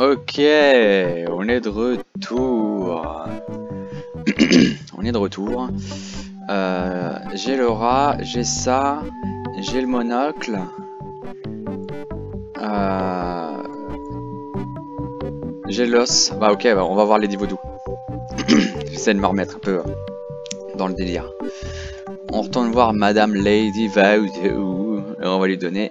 Ok, on est de retour. On est de retour. J'ai le rat, j'ai ça, j'ai le monocle. J'ai l'os. Bah ok, bah, on va voir Lady Vaudou. J'essaie de me remettre un peu dans le délire. On retourne voir Madame Lady Vaudou. Et on va lui donner...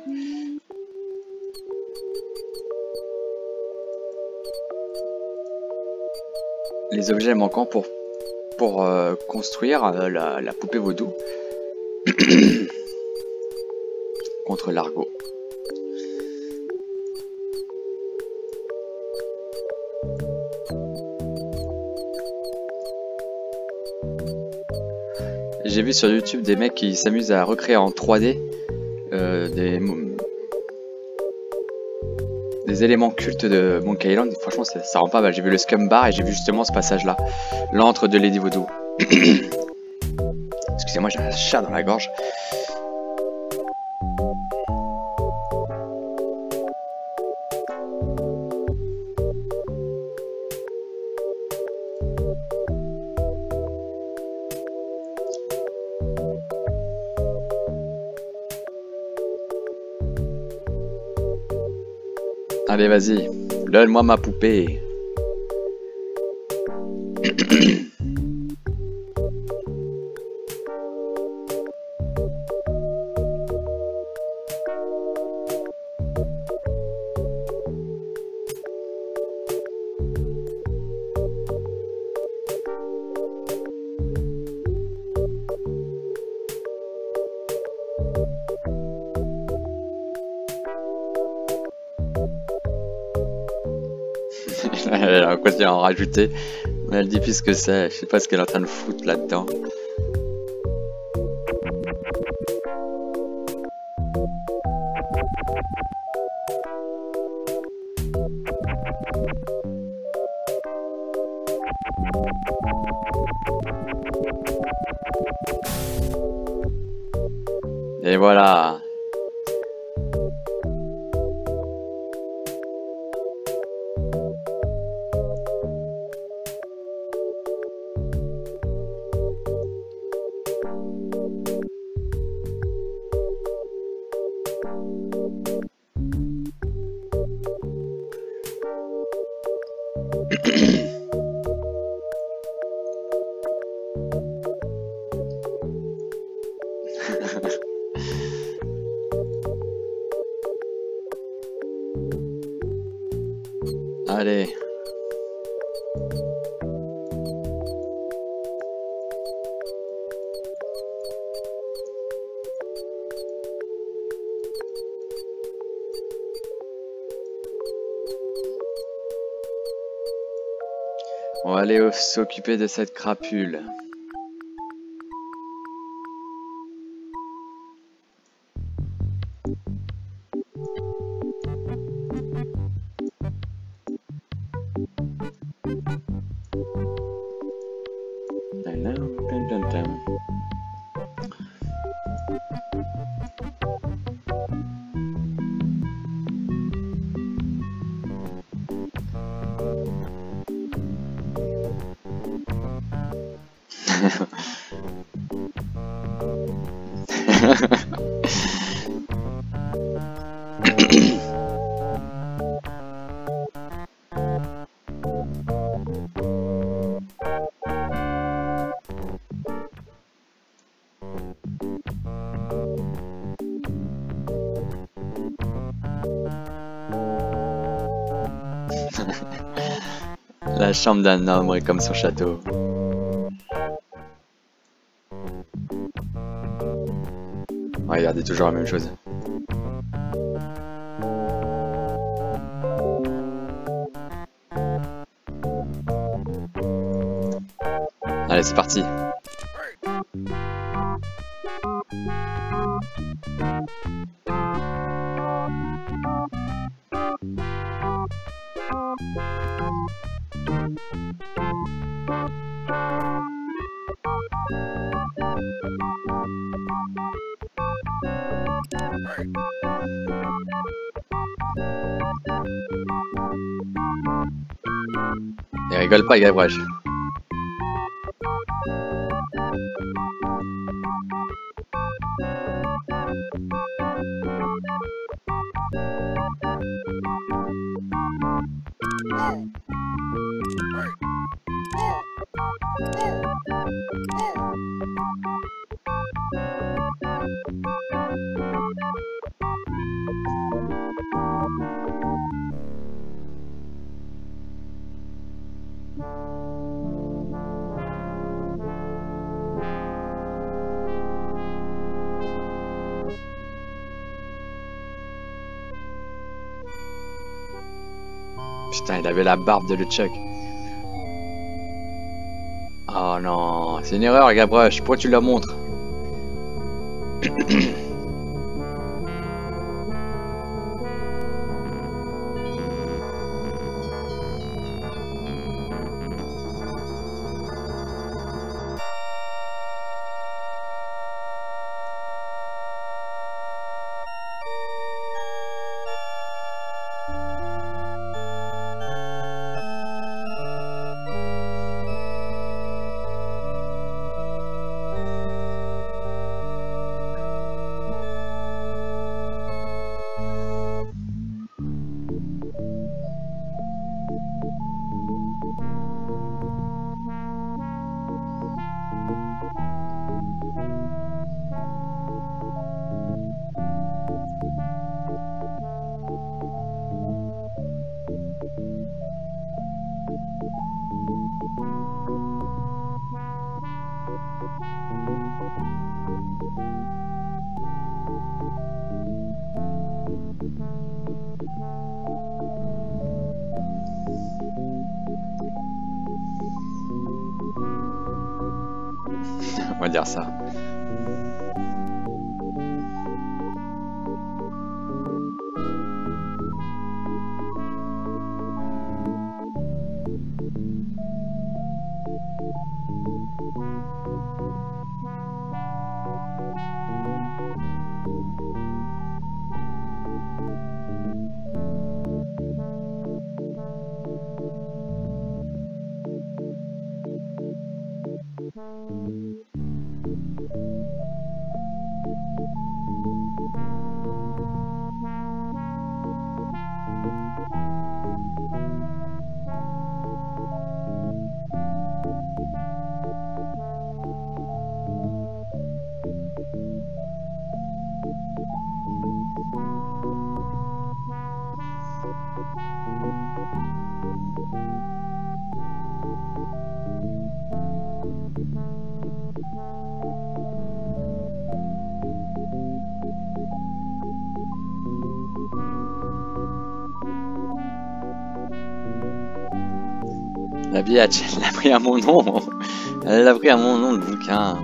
les objets manquants pour construire la poupée vaudou contre l'argot. J'ai vu sur YouTube des mecs qui s'amusent à recréer en 3D des éléments cultes de Monkey Island. Franchement, ça rend pas mal. J'ai vu le Scum Bar et j'ai vu justement ce passage-là, l'antre de Lady Vaudou. Excusez-moi, j'ai un chat dans la gorge. Allez, vas-y, donne-moi ma poupée. Elle a continué à en rajouter, mais elle dit plus ce que c'est. Je sais pas ce qu'elle est en train de foutre là-dedans. Et voilà. Allez. On va aller s'occuper de cette crapule. La chambre d'un homme est comme son château. Regardez toujours la même chose. Allez, c'est parti. Il rigole pas, Gavroche. Putain, il avait la barbe de LeChuck. Oh non, c'est une erreur, Gavroche. Pourquoi tu la montres? On va dire ça. La biatch, elle l'a pris à mon nom. Elle l'a pris à mon nom, le bouquin.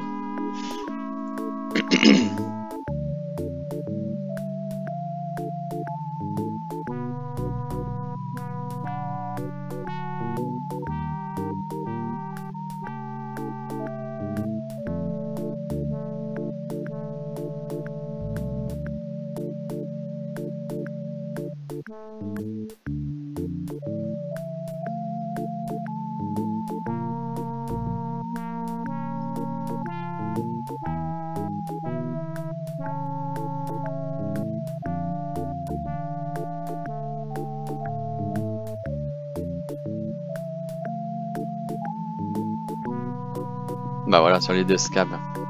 Bah voilà, sur les deux scabs.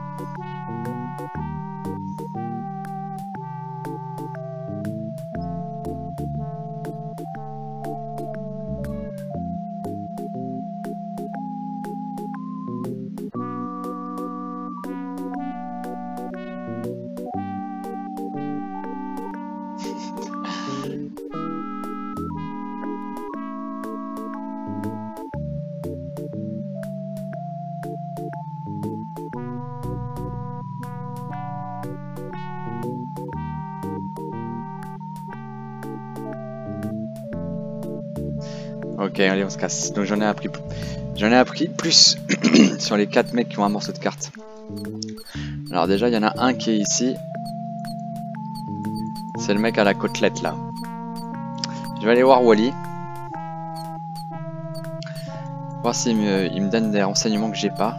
Ok, allez, on se casse. Donc j'en ai appris plus sur les 4 mecs qui ont un morceau de carte. Alors déjà, il y en a un qui est ici. C'est le mec à la côtelette là. Je vais aller voir Wally. Voir s'il me donne des renseignements que j'ai pas.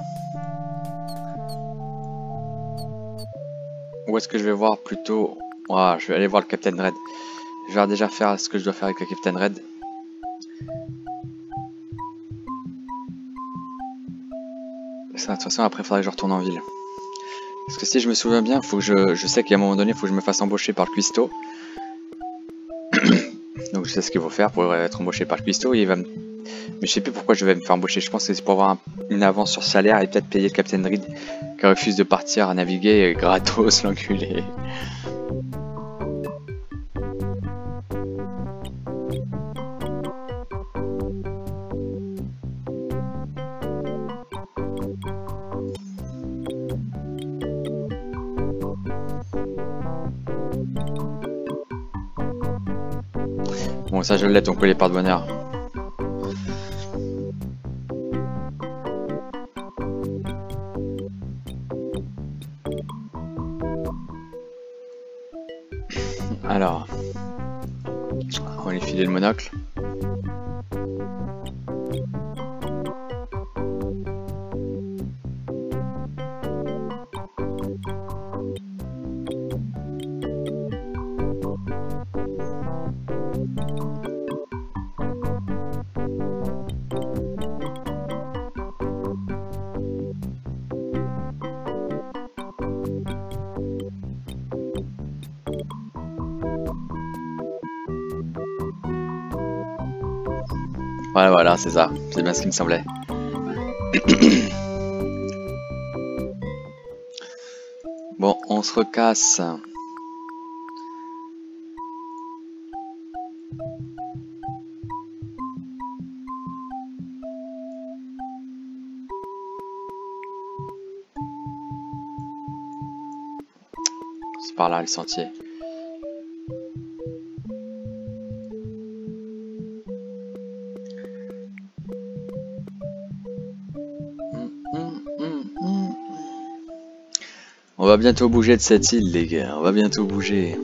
Ou est-ce que je vais voir plutôt... Voilà, je vais aller voir le Captain Red. Je vais déjà faire ce que je dois faire avec le Captain Red. Ça, de toute façon, après, il faudrait que je retourne en ville. Parce que si je me souviens bien, faut que je sais qu'à un moment donné, il faut que je me fasse embaucher par le cuistot. Donc je sais ce qu'il faut faire pour être embauché par le cuistot. Il va me... Mais je sais plus pourquoi je vais me faire embaucher. Je pense que c'est pour avoir une avance sur salaire et peut-être payer le Captain Reed qui refuse de partir à naviguer gratos, l'enculé. Bon, ça je l'ai, ton collier porte-bonheur. Alors, on va lui filer le monocle. Voilà, c'est ça. C'est bien ce qui me semblait. Bon, on se recasse. C'est par là le sentier. On va bientôt bouger de cette île, les gars. On va bientôt bouger.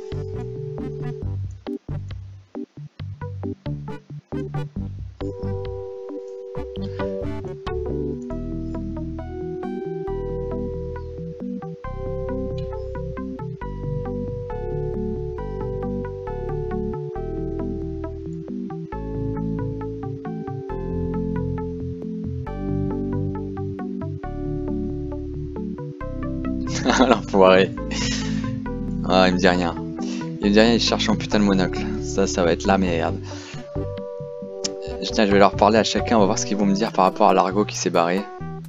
L'enfoiré. Ah, il me dit rien. Il me dit rien, il cherche un putain de monocle. Ça va être la merde. Tiens, je vais leur parler à chacun, on va voir ce qu'ils vont me dire par rapport à l'argot qui s'est barré.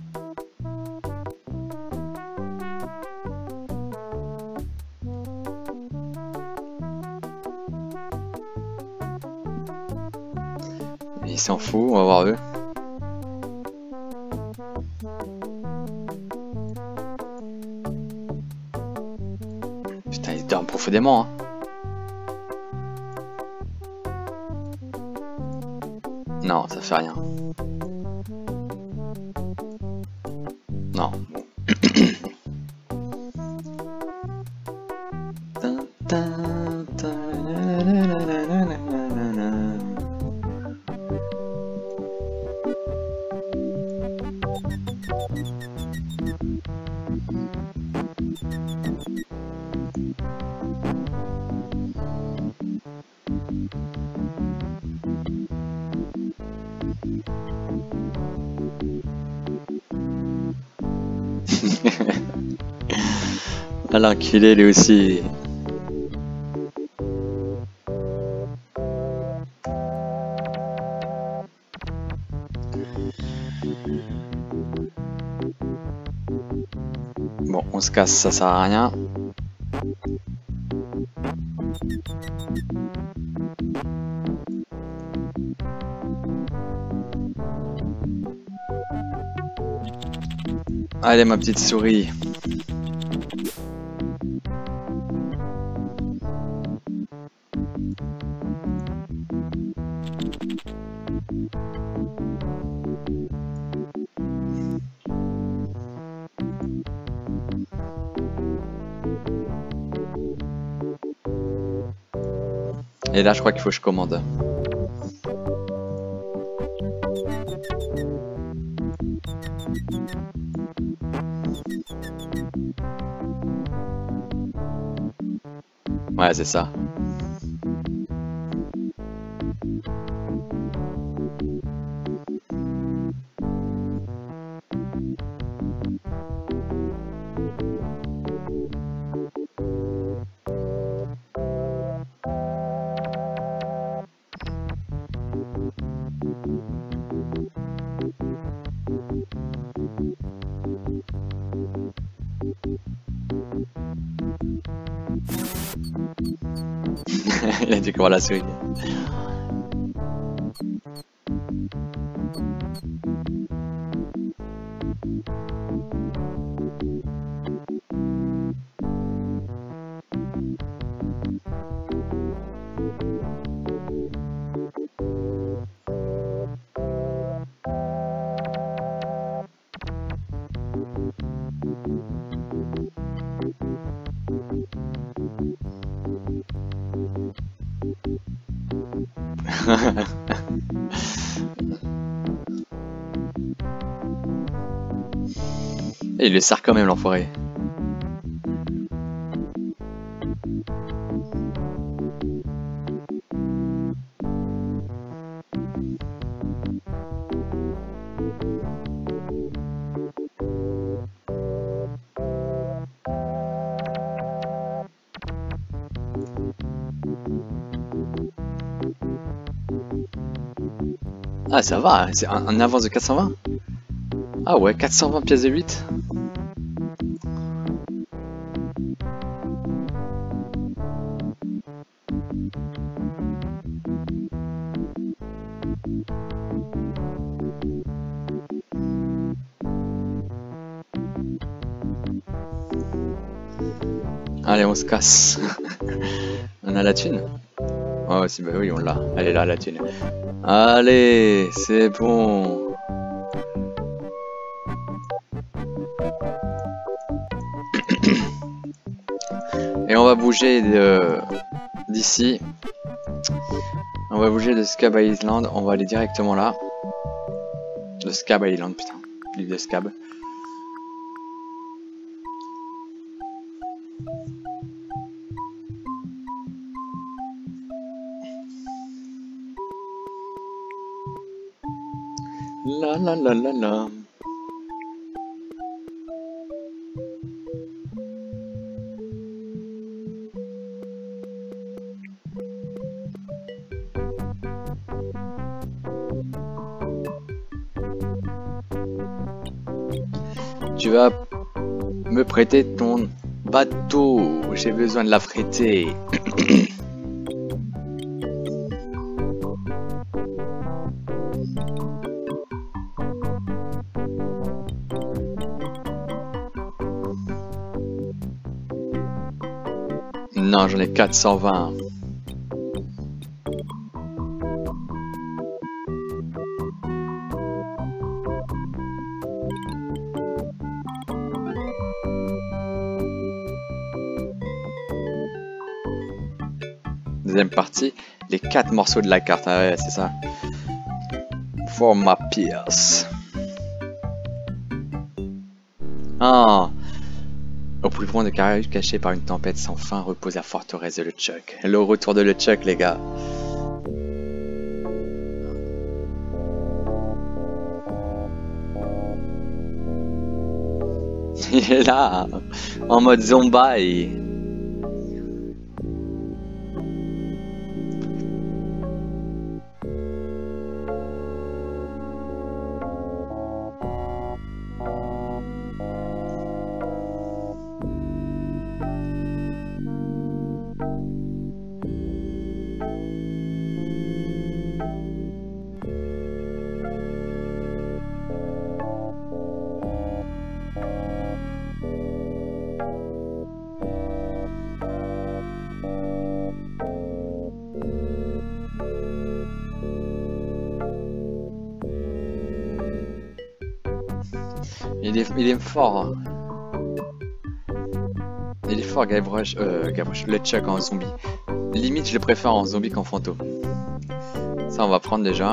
Il s'en fout, on va voir eux. Putain, ils dorment profondément, hein. Non, ça fait rien. Non. Ah, l'enculé lui aussi. Bon, on se casse, ça sert à rien. Allez, ma petite souris. Et là, je crois qu'il faut que je commande. Ouais, c'est ça. Il a découvert la souris. Et il le sert quand même, l'enfoiré. Ah, ça va, c'est un avance de 420. Ah ouais, 420 pièces de 8. Allez, on se casse. On a la thune. Oh, si, bah oui, on l'a. Elle est là, la thune. Allez, c'est bon. Et on va bouger d'ici. On va bouger de Scab Island. On va aller directement là. De Scab Island, putain. L'île de Scab. La la la la la. Tu vas me prêter ton bateau. J'ai besoin de l'affréter. Non, j'en ai 420. Deuxième partie, les 4 morceaux de la carte. Ah ouais, c'est ça. For my Pierce. Ah. Au plus profond de Caraïbes, caché par une tempête sans fin, repose la forteresse de LeChuck. Le retour de LeChuck, les gars. Il est là, en mode zombie. Il est fort. Hein. Il est fort, Guybrush, LeChuck en zombie. Limite, je le préfère en zombie qu'en fantôme. Ça, on va prendre déjà.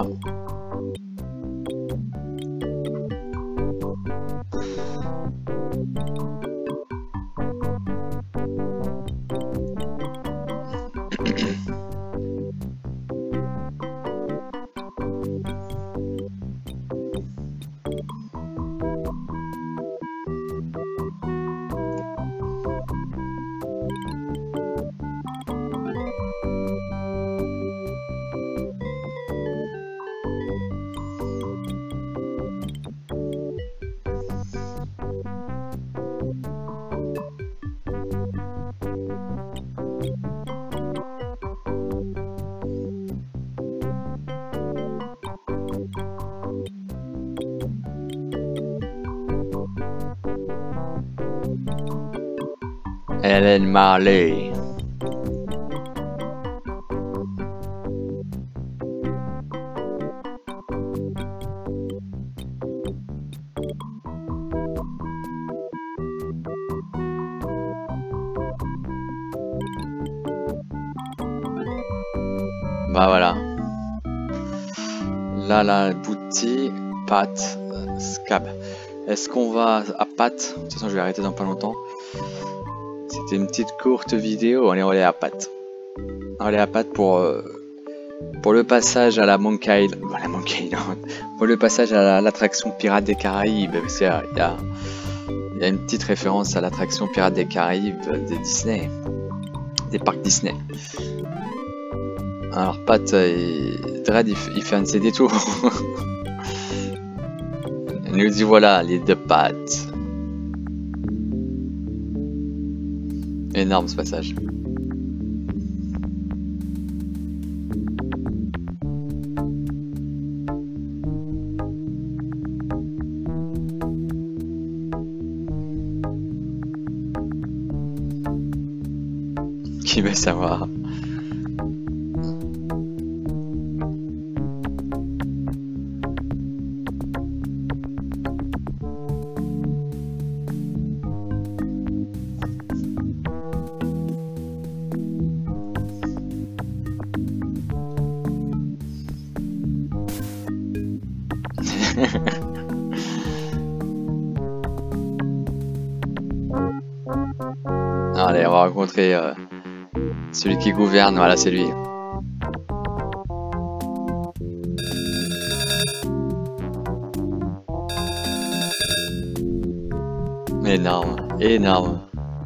Helen Marley. Bah voilà. Là, la boutique, Pat, Scab. Est-ce qu'on va à Pat? De toute façon, je vais arrêter dans pas longtemps. C'était une petite courte vidéo. Allez, on est à Pat. On est à Pat pour le passage à la Monkey Island. Bon, la Monkey Island. Pour le passage à l'attraction Pirates des Caraïbes. Il y a une petite référence à l'attraction Pirates des Caraïbes de Disney. Des parcs Disney. Alors Pat, Dredd il fait un de ses détours. Il nous dit voilà les deux Pat. Énorme ce passage. Qui veut savoir? Allez, on va rencontrer celui qui gouverne, voilà, c'est lui. Énorme, énorme.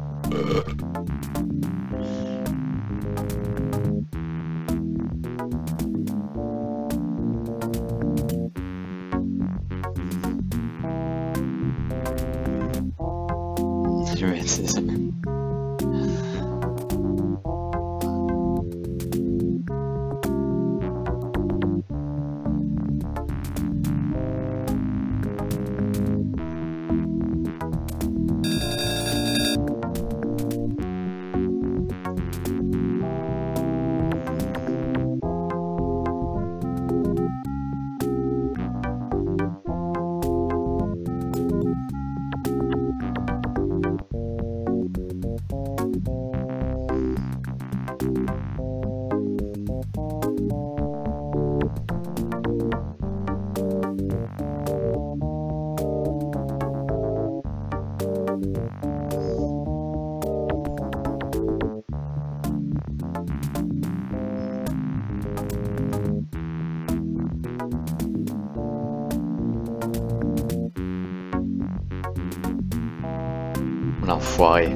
L'enfoiré.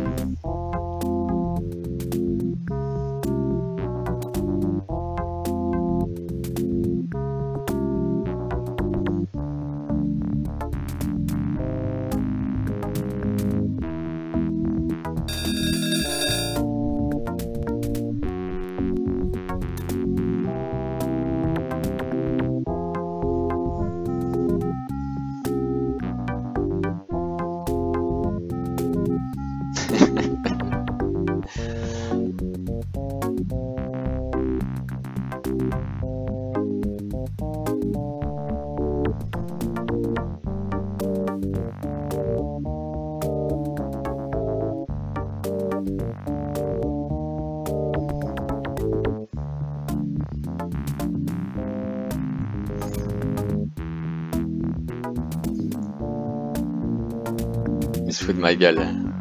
Il se fout de ma gueule.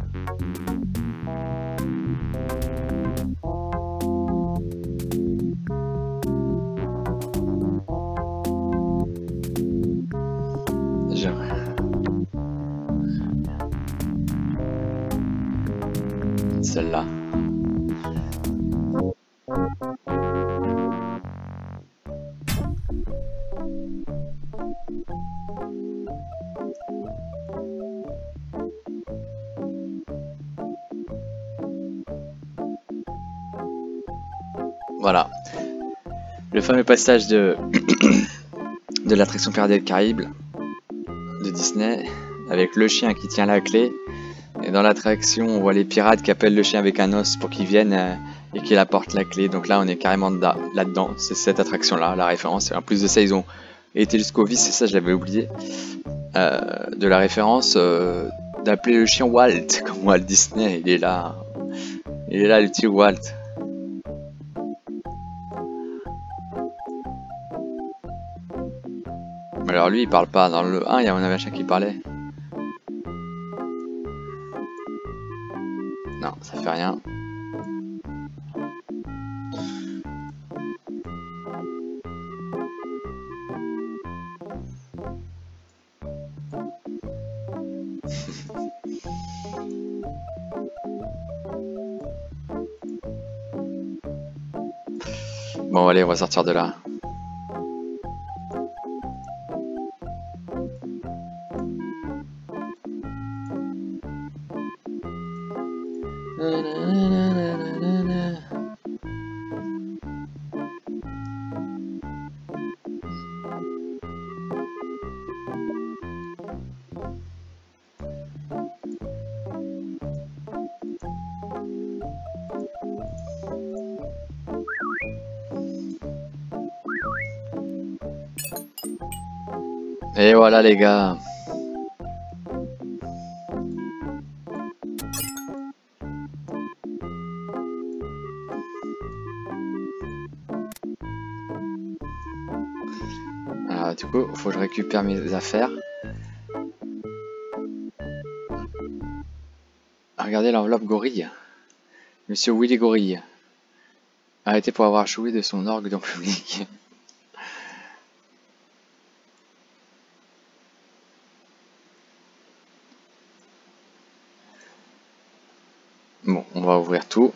Celle-là. Voilà. Le fameux passage de de l'attraction Pirates des Caraïbes de Disney avec le chien qui tient la clé. Et dans l'attraction, on voit les pirates qui appellent le chien avec un os pour qu'il vienne et qu'il apporte la clé. Donc là, on est carrément là-dedans. C'est cette attraction-là, la référence. Et en plus de ça, ils ont été jusqu'au vice, c'est ça, je l'avais oublié. De la référence d'appeler le chien Walt, comme Walt Disney. Il est là. Il est là, le petit Walt. Alors lui, il parle pas. Dans le 1, il y en avait un chien qui parlait. Non, ça fait rien. Bon, allez, on va sortir de là. Et voilà les gars. Alors du coup, il faut que je récupère mes affaires. Regardez l'enveloppe gorille. Monsieur Willy Gorille. Arrêté pour avoir joué de son orgue dans le public. Bon, on va ouvrir tout.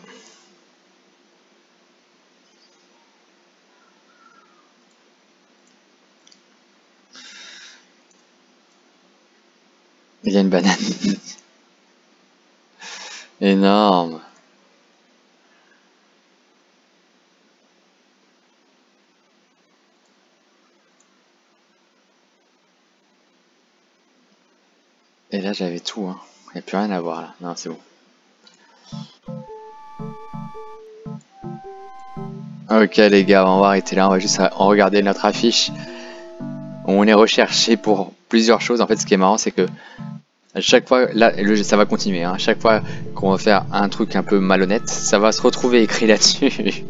Il y a une banane. Énorme. Et là j'avais tout, hein. Il n'y a plus rien à voir là. Non, c'est bon. Ok les gars, on va arrêter là. On va juste regarder notre affiche. On est recherché pour plusieurs choses. En fait, ce qui est marrant, c'est que à chaque fois, là, ça va continuer. Hein. À chaque fois qu'on va faire un truc un peu malhonnête, ça va se retrouver écrit là-dessus.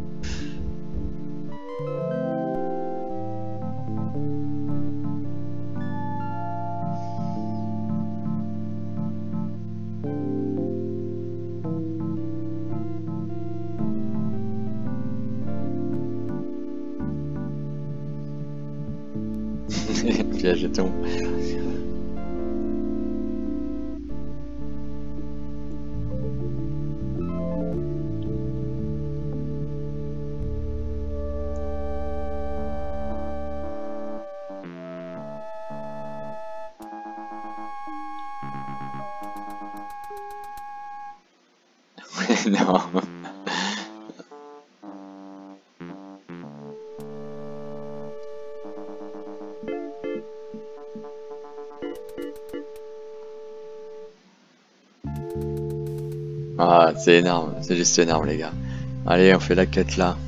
Piège de ton. Non. Ah, c'est énorme, c'est juste énorme les gars. Allez, on fait la quête là.